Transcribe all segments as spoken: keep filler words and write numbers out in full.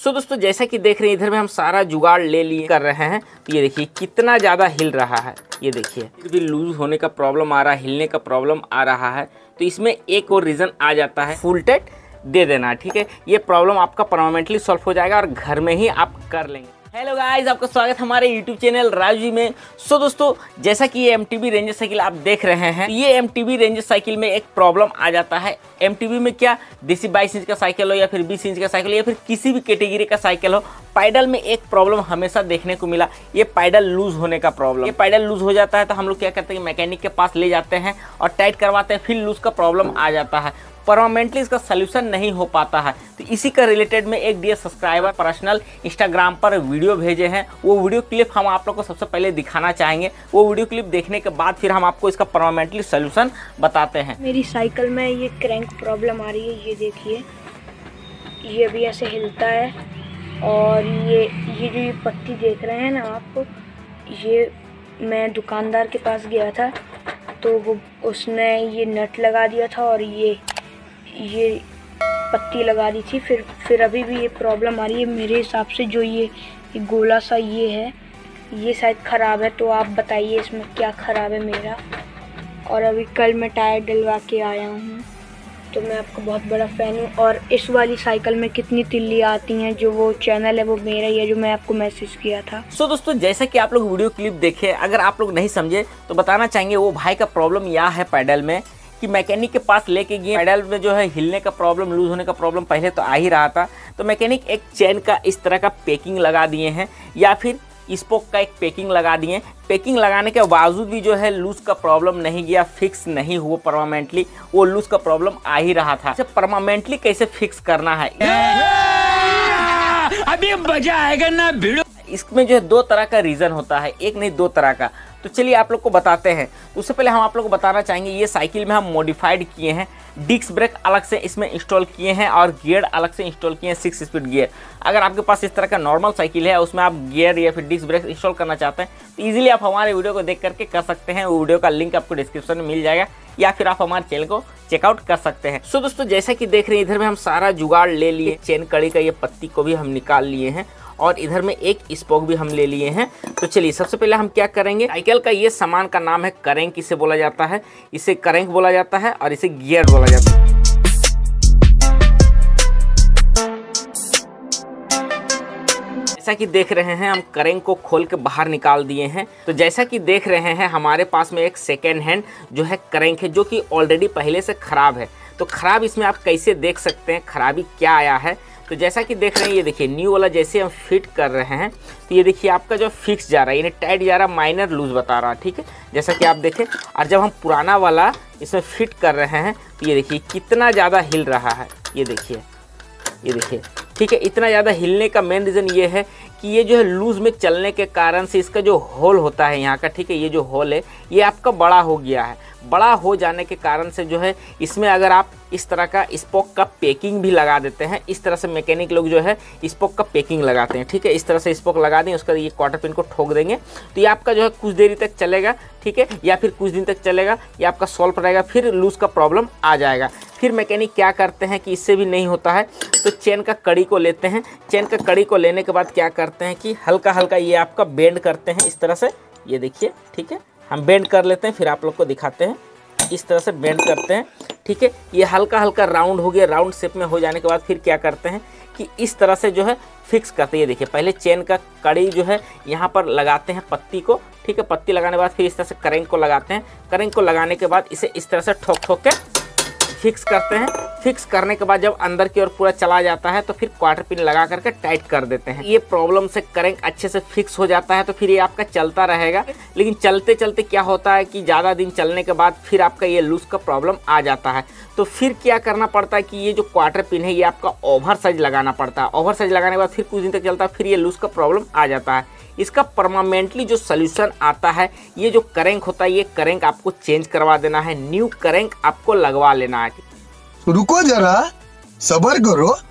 सो so, दोस्तों जैसा कि देख रहे हैं इधर में हम सारा जुगाड़ ले लिए कर रहे हैं। तो ये देखिए कितना ज़्यादा हिल रहा है, ये देखिए फिर भी लूज होने का प्रॉब्लम आ रहा है, हिलने का प्रॉब्लम आ रहा है। तो इसमें एक और रीज़न आ जाता है, फुल टाइट दे देना। ठीक है, ये प्रॉब्लम आपका परमानेंटली सॉल्व हो जाएगा और घर में ही आप कर लेंगे। हेलो गाइस, आपका स्वागत है हमारे यूट्यूब चैनल राजू में। सो दोस्तों जैसा कि ये M T V ranger cycle आप देख रहे हैं, ये M T V ranger cycle में एक प्रॉब्लम आ जाता है। एम टी वी में क्या, देसी बाईस इंच का साइकिल हो या फिर बीस इंच का साइकिल हो या फिर किसी भी कैटेगरी का साइकिल हो, पैडल में एक प्रॉब्लम हमेशा देखने को मिला, ये पैडल लूज होने का प्रॉब्लम। ये पैडल लूज हो जाता है तो हम लोग क्या करते हैं, मैकेनिक के पास ले जाते हैं और टाइट करवाते हैं, फिर लूज का प्रॉब्लम आ जाता है, परमानेंटली इसका सोल्यूशन नहीं हो पाता है। तो इसी का रिलेटेड में एक डियर सब्सक्राइबर पर्सनल इंस्टाग्राम पर वीडियो भेजे हैं, वो वीडियो क्लिप हम आप लोग को सबसे पहले दिखाना चाहेंगे। वो वीडियो क्लिप देखने के बाद फिर हम आपको इसका परमानेंटली सोल्यूशन बताते हैं। मेरी साइकिल में ये क्रैंक प्रॉब्लम आ रही है, ये देखिए ये भी ऐसे हिलता है और ये ये जो ये पत्ती देख रहे हैं ना आप, ये मैं दुकानदार के पास गया था तो वो उसने ये नट लगा दिया था और ये ये पत्ती लगा दी थी। फिर फिर अभी भी ये प्रॉब्लम आ रही है। मेरे हिसाब से जो ये, ये गोला सा ये है, ये शायद ख़राब है। तो आप बताइए इसमें क्या ख़राब है मेरा। और अभी कल मैं टायर डलवा के आया हूँ, तो मैं आपका बहुत बड़ा फ़ैन हूँ। और इस वाली साइकिल में कितनी तिल्ली आती हैं, जो वो चैनल है वो मेरा ही है, जो मैं आपको मैसेज किया था। सो so, दोस्तों जैसे कि आप लोग वीडियो क्लिप देखे, अगर आप लोग नहीं समझे तो बताना चाहेंगे वो भाई का प्रॉब्लम यह है पैडल में कि मैकेनिक के पास लेके गए, पैडल में जो है हिलने का प्रॉब्लम, लूज होने का प्रॉब्लम पहले तो आ ही रहा था। तो मैकेनिक एक चेन का इस तरह का पैकिंग लगा दिए हैं या फिर स्पोक का एक पैकिंग लगा दिए। पैकिंग लगाने के बावजूद भी जो है लूज का प्रॉब्लम नहीं गया, फिक्स नहीं हुआ परमानेंटली, वो लूज का प्रॉब्लम आ ही रहा था। इसे परमानेंटली कैसे फिक्स करना है, अभी मजा आएगा ना भिड़ो। इसमें जो है दो तरह का रीज़न होता है, एक नहीं दो तरह का। तो चलिए आप लोग को बताते हैं। उससे पहले हम आप लोग को बताना चाहेंगे, ये साइकिल में हम मॉडिफाइड किए हैं, डिस्क ब्रेक अलग से इसमें इंस्टॉल किए हैं और गियर अलग से इंस्टॉल किए हैं, सिक्स स्पीड गियर। अगर आपके पास इस तरह का नॉर्मल साइकिल है, उसमें आप गियर या फिर डिस्क ब्रेक इंस्टॉल करना चाहते हैं तो ईजिली आप हमारे वीडियो को देख करके कर सकते हैं। वो वीडियो का लिंक आपको डिस्क्रिप्शन में मिल जाएगा या फिर आप हमारे चैनल को चेकआउट कर सकते हैं। सो दोस्तों जैसा कि देख रहे हैं इधर में हम सारा जुगाड़ ले लिए, चेन कड़ी का ये पत्ती को भी हम निकाल लिए हैं और इधर में एक स्पोक भी हम ले लिए हैं। तो चलिए सबसे पहले हम क्या करेंगे, साइकिल का ये सामान का नाम है करेंक, इसे बोला जाता है, इसे करेंक बोला जाता है और इसे गियर बोला जाता है। जैसा कि देख रहे हैं हम करेंक को खोल के बाहर निकाल दिए हैं। तो जैसा कि देख रहे हैं हमारे पास में एक सेकेंड हैंड जो है करेंक है, जो कि ऑलरेडी पहले से ख़राब है। तो ख़राब इसमें आप कैसे देख सकते हैं खराबी क्या आया है। तो जैसा कि देख रहे हैं, ये देखिए न्यू वाला जैसे हम फिट कर रहे हैं तो ये देखिए आपका जो फिक्स जा रहा है, यानी टाइट जा रहा है, माइनर लूज बता रहा है। ठीक है, जैसा कि आप देखें। और जब हम पुराना वाला इसमें फिट कर रहे हैं तो ये देखिए कितना ज़्यादा हिल रहा है, ये देखिए ये देखिए ठीक है। इतना ज़्यादा हिलने का मेन रीज़न ये है कि ये जो है लूज़ में चलने के कारण से इसका जो होल होता है यहाँ का, ठीक है, ये जो होल है ये आपका बड़ा हो गया है। बड़ा हो जाने के कारण से जो है इसमें अगर आप इस तरह का स्पोक का पैकिंग भी लगा देते हैं, इस तरह से मैकेनिक लोग जो है स्पोक का पैकिंग लगाते हैं। ठीक है, इस तरह से स्पोक लगा दें, उसका ये क्वार्टर पिन को ठोक देंगे तो ये आपका जो है कुछ देरी तक चलेगा, ठीक है, या फिर कुछ दिन तक चलेगा, ये आपका सॉल्व रहेगा, फिर लूज़ का प्रॉब्लम आ जाएगा। फिर मैकेनिक क्या करते हैं कि इससे भी नहीं होता है तो चेन का कड़ी को लेते हैं। चेन का कड़ी को लेने के बाद क्या करते हैं कि हल्का हल्का ये आपका बेंड करते हैं इस तरह से, ये देखिए, ठीक है, हम बेंड कर लेते हैं, फिर आप लोग को दिखाते हैं। इस तरह से बेंड करते हैं, ठीक है, ये हल्का हल्का राउंड हो गया। राउंड शेप में हो जाने के बाद फिर क्या करते हैं कि इस तरह से जो है फिक्स करते हैं। ये देखिए पहले चेन का कड़ी जो है यहाँ पर लगाते हैं पत्ती को, ठीक है, पत्ती लगाने के बाद फिर इस तरह से करेंक को लगाते हैं। करेंक को लगाने के बाद इसे इस तरह से ठोक ठोक के फिक्स करते हैं। फिक्स करने के बाद जब अंदर की ओर पूरा चला जाता है तो फिर क्वार्टर पिन लगा करके टाइट कर देते हैं। ये प्रॉब्लम से करेंक अच्छे से फिक्स हो जाता है तो फिर ये आपका चलता रहेगा। लेकिन चलते चलते क्या होता है कि ज़्यादा दिन चलने के बाद फिर आपका ये लूज का प्रॉब्लम आ जाता है। तो फिर क्या करना पड़ता है कि ये जो क्वार्टर पिन है ये आपका ओवर साइज लगाना पड़ता है। ओवर साइज लगाने के बाद फिर कुछ दिन तक चलता है, फिर ये लूज का प्रॉब्लम आ जाता है। इसका परमानेंटली जो सोल्यूशन आता है, ये जो करेंक होता है, ये करेंक आपको चेंज करवा देना है, न्यू करेंक आपको लगवा लेना है। रुको जरा, सब्र करो।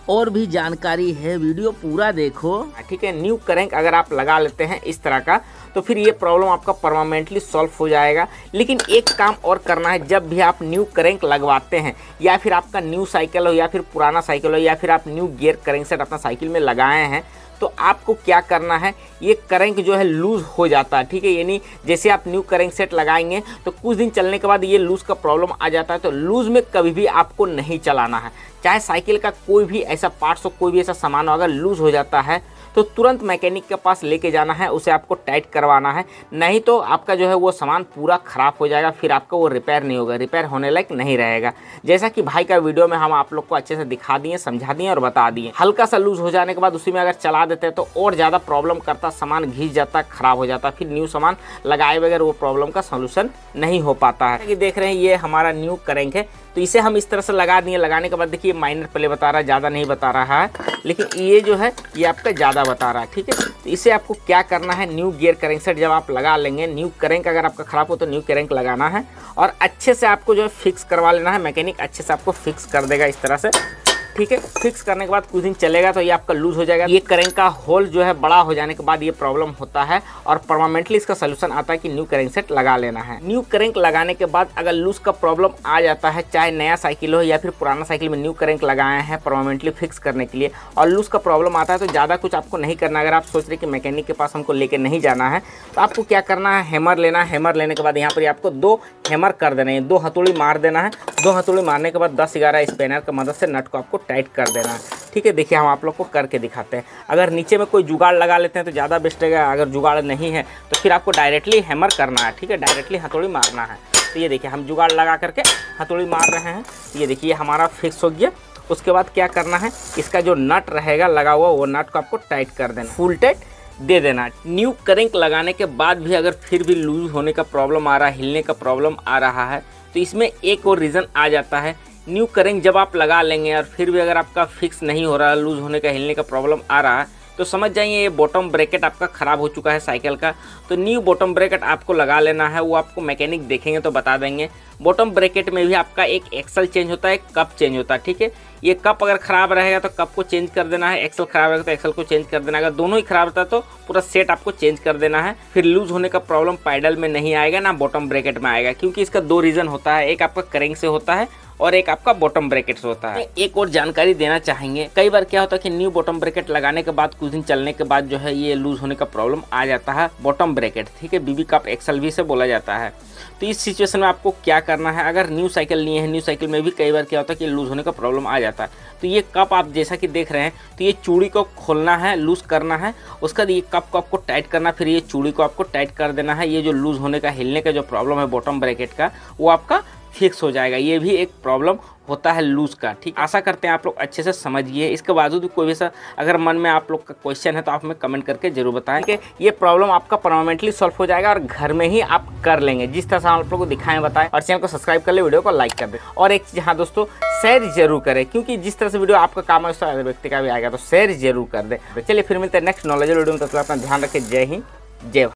और भी जानकारी है, वीडियो पूरा देखो, ठीक है। न्यू क्रैंक अगर आप लगा लेते हैं इस तरह का तो फिर ये प्रॉब्लम आपका परमानेंटली सॉल्व हो जाएगा। लेकिन एक काम और करना है, जब भी आप न्यू क्रैंक लगवाते हैं या फिर आपका न्यू साइकिल हो या फिर पुराना साइकिल हो या फिर आप न्यू गियर क्रैंक सेट अपना साइकिल में लगाए हैं, तो आपको क्या करना है, ये क्रैंक जो है लूज़ हो जाता है, ठीक है। यानी जैसे आप न्यू क्रैंक सेट लगाएंगे तो कुछ दिन चलने के बाद ये लूज़ का प्रॉब्लम आ जाता है। तो लूज़ में कभी भी आपको नहीं चलाना है, चाहे साइकिल का कोई भी ऐसा पार्ट्स हो, कोई भी ऐसा सामान हो, अगर लूज़ हो जाता है तो तुरंत मैकेनिक के पास लेके जाना है, उसे आपको टाइट करवाना है, नहीं तो आपका जो है वो सामान पूरा ख़राब हो जाएगा, फिर आपका वो रिपेयर नहीं होगा, रिपेयर होने लायक नहीं रहेगा। जैसा कि भाई का वीडियो में हम आप लोग को अच्छे से दिखा दिए, समझा दिए और बता दिए। हल्का सा लूज़ हो जाने के बाद उसी में अगर चला देते हैं तो और ज़्यादा प्रॉब्लम करता, सामान घिस जाता, ख़राब हो जाता, फिर न्यू सामान लगाए बगैर वो प्रॉब्लम का सोल्यूशन नहीं हो पाता है। कि देख रहे हैं ये हमारा न्यू क्रैंक है, तो इसे हम इस तरह से लगा दिए। लगाने के बाद देखिए माइनर प्ले बता रहा है, ज़्यादा नहीं बता रहा है, लेकिन ये जो है ये आपका ज़्यादा बता रहा है, ठीक है। तो इसे आपको क्या करना है, न्यू गियर क्रैंक सेट जब आप लगा लेंगे, न्यू क्रैंक अगर आपका ख़राब हो तो न्यू क्रैंक लगाना है और अच्छे से आपको जो है फिक्स करवा लेना है। मैकेनिक अच्छे से आपको फिक्स कर देगा इस तरह से, ठीक है। फिक्स करने के बाद कुछ दिन चलेगा तो ये आपका लूज़ हो जाएगा। ये क्रैंक का होल जो है बड़ा हो जाने के बाद ये प्रॉब्लम होता है और परमानेंटली इसका सोल्यूशन आता है कि न्यू क्रैंक सेट लगा लेना है। न्यू क्रैंक लगाने के बाद अगर लूज़ का प्रॉब्लम आ जाता है, चाहे नया साइकिल हो या फिर पुराना साइकिल में न्यू क्रैंक लगाए हैं परमानेंटली फिक्स करने के लिए, और लूज़ का प्रॉब्लम आता है तो ज़्यादा कुछ आपको नहीं करना। अगर आप सोच रहे कि मैकेनिक के पास हमको लेके नहीं जाना है तो आपको क्या करना है, हैमर लेना है। हैमर लेने के बाद यहाँ पर आपको दो हैमर कर देना है, दो हथौड़ी मार देना है। दो हथौड़ी मारने के बाद दस ग्यारह स्पैनर की मदद से नट को आपको टाइट कर देना है, ठीक है। देखिए हम आप लोग को करके दिखाते हैं। अगर नीचे में कोई जुगाड़ लगा लेते हैं तो ज़्यादा बेस्ट रहेगा, अगर जुगाड़ नहीं है तो फिर आपको डायरेक्टली हैमर करना है, ठीक है, डायरेक्टली हथौड़ी मारना है। तो ये देखिए हम जुगाड़ लगा करके हथौड़ी मार रहे हैं, ये देखिए हमारा फिक्स हो गया। उसके बाद क्या करना है, इसका जो नट रहेगा लगा हुआ वो नट को आपको टाइट कर देना, फुल टाइट दे देना। न्यू क्रैंक लगाने के बाद भी अगर फिर भी लूज होने का प्रॉब्लम आ रहा है, हिलने का प्रॉब्लम आ रहा है, तो इसमें एक और रीज़न आ जाता है। न्यू क्रैंक जब आप लगा लेंगे और फिर भी अगर आपका फिक्स नहीं हो रहा, लूज़ होने का, हिलने का प्रॉब्लम आ रहा है, तो समझ जाइए ये बॉटम ब्रैकेट आपका ख़राब हो चुका है साइकिल का। तो न्यू बॉटम ब्रैकेट आपको लगा लेना है, वो आपको मैकेनिक देखेंगे तो बता देंगे। बॉटम ब्रैकेट में भी आपका एक एक्सल चेंज होता है, एक कप चेंज होता है, ठीक है। ये कप अगर ख़राब रहेगा तो कप को चेंज कर देना है, एक्सल ख़राब रहेगा तो एक्सल को चेंज कर देना है। अगर दोनों ही ख़राब रहता है तो पूरा सेट आपको चेंज कर देना है। फिर लूज़ होने का प्रॉब्लम पैडल में नहीं आएगा ना बॉटम ब्रैकेट में आएगा, क्योंकि इसका दो रीज़न होता है, एक आपका क्रैंक से होता है और एक आपका बॉटम ब्रैकेट से होता है। एक और जानकारी देना चाहेंगे, कई बार क्या होता है कि न्यू बॉटम ब्रैकेट लगाने के बाद कुछ दिन चलने के बाद जो है ये लूज़ होने का प्रॉब्लम आ जाता है बॉटम ब्रैकेट, ठीक है, बीबी कप एक्सल भी से बोला जाता है। तो इस सिचुएशन में आपको क्या करना है, अगर न्यू साइकिल लिए हैं, न्यू साइकिल में भी कई बार क्या होता है कि लूज़ होने का प्रॉब्लम आ जाता है। तो ये कप आप जैसा कि देख रहे हैं, तो ये चूड़ी को खोलना है, लूज़ करना है, उसका ये कप को आपको टाइट करना, फिर ये चूड़ी को आपको टाइट कर देना है। ये जो लूज़ होने का, हिलने का जो प्रॉब्लम है बॉटम ब्रैकेट का, वो आपका फिक्स हो जाएगा। ये भी एक प्रॉब्लम होता है लूज़ का, ठीक। आशा करते हैं आप लोग अच्छे से समझिए। इसके बावजूद भी कोई भी सा अगर मन में आप लोग का क्वेश्चन है तो आप हमें कमेंट करके जरूर बताएं कि ये प्रॉब्लम आपका परमानेंटली सॉल्व हो जाएगा और घर में ही आप कर लेंगे जिस तरह से हम आप लोग को दिखाएं, बताएं। और चैनल को सब्सक्राइब कर ले, वीडियो को लाइक कर दे, और एक चीज़ हाँ दोस्तों, शेयर जरूर करें, क्योंकि जिस तरह से वीडियो आपका काम है उस तरह व्यक्ति का भी आएगा, तो शेयर जरूर कर दे। चलिए फिर मिलते हैं नेक्स्ट नॉलेज वीडियो में, तब तक अपना ध्यान रखें। जय हिंद, जय भारत।